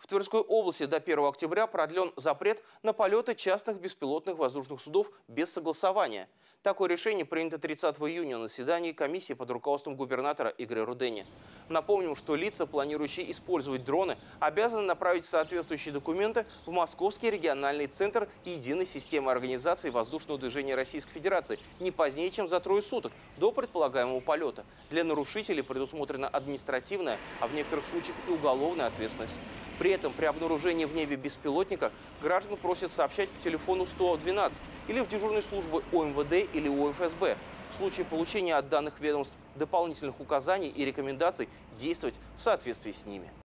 В Тверской области до 1 октября продлен запрет на полеты частных беспилотных воздушных судов без согласования. Такое решение принято 30 июня на заседании комиссии под руководством губернатора Игоря Рудени. Напомним, что лица, планирующие использовать дроны, обязаны направить соответствующие документы в Московский региональный центр единой системы организации воздушного движения Российской Федерации не позднее, чем за 3 суток до предполагаемого полета. Для нарушителей предусмотрена административная, а в некоторых случаях и уголовная ответственность. При этом при обнаружении в небе беспилотника граждан просят сообщать по телефону 112 или в дежурные службы ОМВД или УФСБ. В случае получения от данных ведомств дополнительных указаний и рекомендаций действовать в соответствии с ними.